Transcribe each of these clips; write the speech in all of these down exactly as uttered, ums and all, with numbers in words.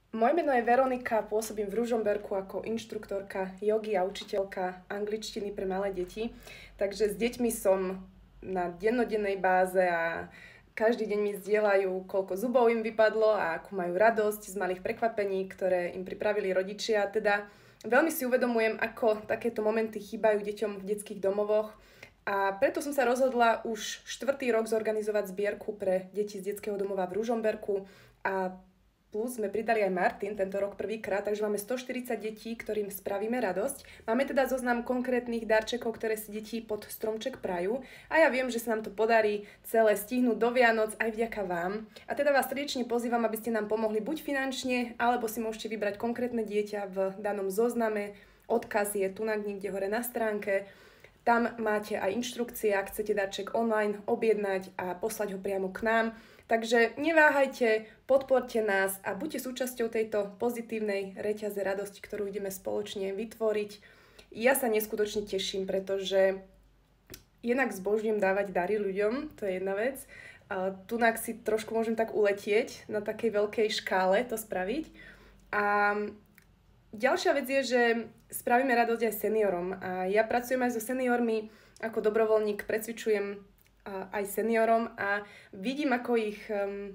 Moje meno je Veronika, pôsobím v Ružomberku ako inštruktorka jogy a učiteľka angličtiny pre malé deti. Takže s deťmi som na dennodennej báze a každý deň mi zdieľajú, koľko zubov im vypadlo a akú majú radosť z malých prekvapení, ktoré im pripravili rodičia. Teda veľmi si uvedomujem, ako takéto momenty chýbajú deťom v detských domovoch. A preto som sa rozhodla už štvrtý rok zorganizovať zbierku pre deti z detského domova v Ružomberku a plus sme pridali aj Martin tento rok prvýkrát, takže máme stoštyridsať detí, ktorým spravíme radosť. Máme teda zoznam konkrétnych darčekov, ktoré si deti pod stromček prajú a ja viem, že sa nám to podarí celé stihnúť do Vianoc aj vďaka vám. A teda vás srdečne pozývam, aby ste nám pomohli buď finančne, alebo si môžete vybrať konkrétne dieťa v danom zozname. Odkaz je tu niekde hore na stránke. Tam máte aj inštrukcie, ak chcete darček online objednať a poslať ho priamo k nám. Takže neváhajte, podporte nás a buďte súčasťou tejto pozitívnej reťaze radosti, ktorú ideme spoločne vytvoriť. Ja sa neskutočne teším, pretože jednak zbožňujem dávať dary ľuďom, to je jedna vec. Tunak si trošku môžem tak uletieť na takej veľkej škále to spraviť. A ďalšia vec je, že spravíme radosť aj seniorom. A ja pracujem aj so seniormi, ako dobrovoľník precvičujem aj seniorom a vidím, ako ich um,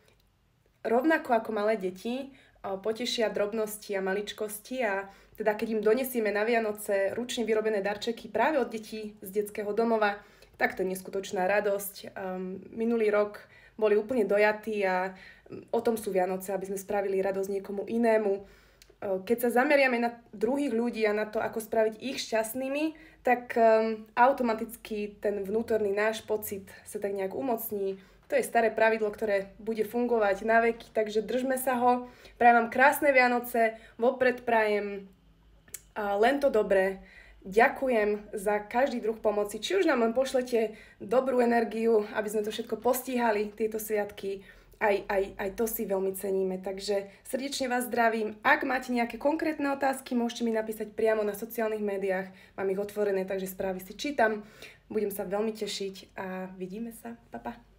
rovnako ako malé deti uh, potešia drobnosti a maličkosti a teda keď im donesieme na Vianoce ručne vyrobené darčeky práve od detí z detského domova, tak to je neskutočná radosť. Um, minulý rok boli úplne dojatí a o tom sú Vianoce, aby sme spravili radosť niekomu inému. Keď sa zameriame na druhých ľudí a na to, ako spraviť ich šťastnými, tak um, automaticky ten vnútorný náš pocit sa tak nejak umocní. To je staré pravidlo, ktoré bude fungovať na veky, takže držme sa ho. Prajem vám krásne Vianoce, vopred prajem uh, len to dobré. Ďakujem za každý druh pomoci. Či už nám len pošlete dobrú energiu, aby sme to všetko postíhali, tieto sviatky, Aj, aj, aj to si veľmi ceníme, takže srdečne vás zdravím. Ak máte nejaké konkrétne otázky, môžete mi napísať priamo na sociálnych médiách. Mám ich otvorené, takže správy si čítam. Budem sa veľmi tešiť a vidíme sa. Pa, pa.